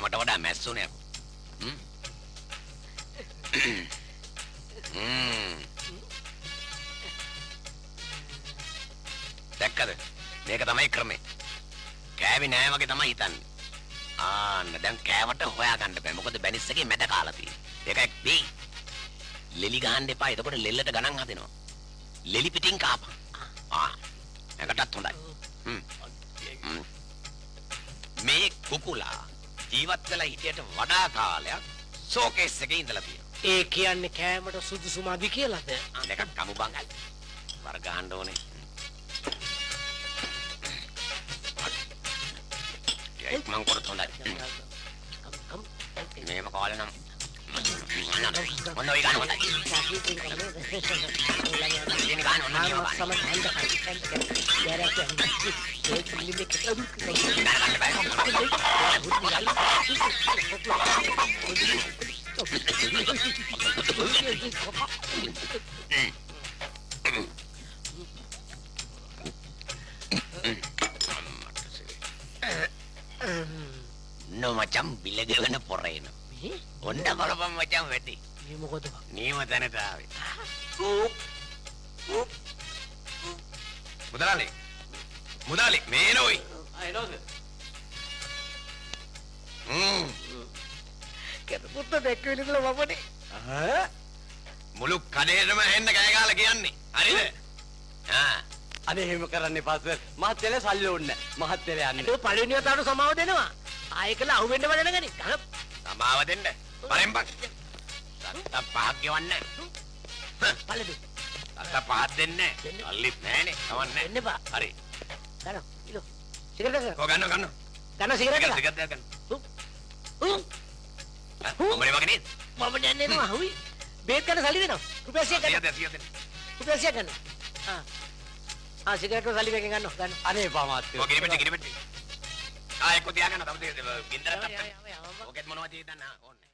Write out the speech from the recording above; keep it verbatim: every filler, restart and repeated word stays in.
මට වඩා මැස්සුනේ. හ්ම්. හ්ම්. දැක්කද? මේක තමයි ක්‍රමේ. කෑවේ නෑ වගේ තමයි හිතන්නේ. ආන්න දැන් කෑවට හොයාගන්න බෑ. මොකද බැනිස් එකේ මැද කාලා තියෙන්නේ. ඒකයි බී. ලෙලි ගහන්න එපා. එතකොට ලෙල්ලට ගණන් හදෙනවා. ලෙලි පිටින් කාපන්. ආ. ඒකටත් හොඳයි. හ්ම්. මේ කුකුලා ජීවත් වෙලා හිටියට වඩා කාලයක් ෂෝකේස් එකේ ඉඳලා තියෙනවා. ඒ කියන්නේ කෑමට සුදුසු මදි කියලාද? දෙකක් කමු බං. වර ගහන්න ඕනේ. ඒක මං කරත් හොඳයි. මේව කාලේ නම් මොන ඔය ගන්න හොඳයි. ඉතින් ගන්න ඕන නියම ගන්න. සමන් හැන්ද කයි. දැරක් ඒක ලිමිට් එක ගන්න බෑ. No macam bila dia kena porain. Onda balapam macam වෙටි. මේ මොකද? නියම තැනට ආවේ. මුදලාලි. මුදලාලි මේ නෝයි. ආ එනෝද? හ්ම්. කෙරුපුත්ත දෙක විලිදලා වපනේ. ආ. මුළු කඩේටම හෙන්න කෑ ගහලා කියන්නේ. හරිද? ආ. අනේ එහෙම කරන්න එපා සර්. මහත්තයලා සල්ලි ඕනේ නැහැ. මහත්තයලා යන්නේ. ඒක පළවෙනි වතාවට සමාව දෙනවා. ආයෙකලා අහුවෙන්න බඩන ගනි. සමාව දෙන්න. පරෙන් බක්. සත්ත පහක් ගෙවන්නේ. පළදු. සත්ත පහක් දෙන්නේ. සල්ලිත් නැහනේ. කවන්නේ. දෙන්න බා. හරි. ගන්න. ඉලෝ. සිගරට් එක. කො ගන්න ගන්න. ගන්න සිගරට් එක. සිගරට් එක ගන්න. උ. උ. මොමනේ වගේ නේද? මම දැන් එනවා හුයි. බේත් ගන්න සල්ලි දෙනවා. රුපියල් සියයක් ගන්න. සියයක් දෙන්න. රුපියල් සියයක් ගන්න. ආ. ආ සිගරට් වල සල්ලි එකෙන් ගන්නවා. ගන්න. අනේ එපා මහත්තයෝ. ඔය ගිරිපෙට්ටි ගිරිපෙට්ටි. ආ එක්ක තියාගන්න. තව ගින්දරක් අප්පේ. ඔකෙත් මොනවද හිතන්න ඕනේ.